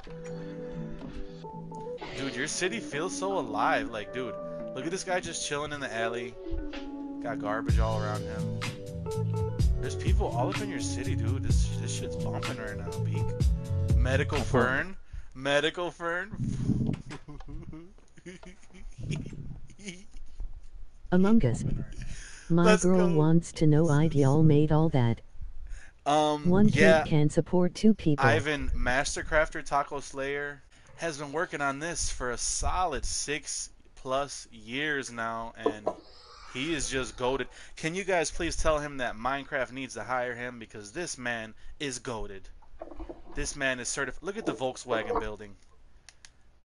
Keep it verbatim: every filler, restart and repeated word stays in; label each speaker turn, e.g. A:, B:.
A: Dude, your city feels so alive. Like, dude, look at this guy just chilling in the alley. Got garbage all around him. There's people all up in your city, dude. This this shit's bumping right now, Beak. Medical Fern. Medical Fern.
B: Among Us. My
A: Let's
B: girl
A: go.
B: wants to know I y'all made all that.
A: Um,
B: One
A: yeah.
B: cake can support two people.
A: Ivan, Mastercrafter Taco Slayer, has been working on this for a solid six plus years now, and he is just goated. Can you guys please tell him that Minecraft needs to hire him because this man is goated. This man is certified. Look at the Volkswagen building.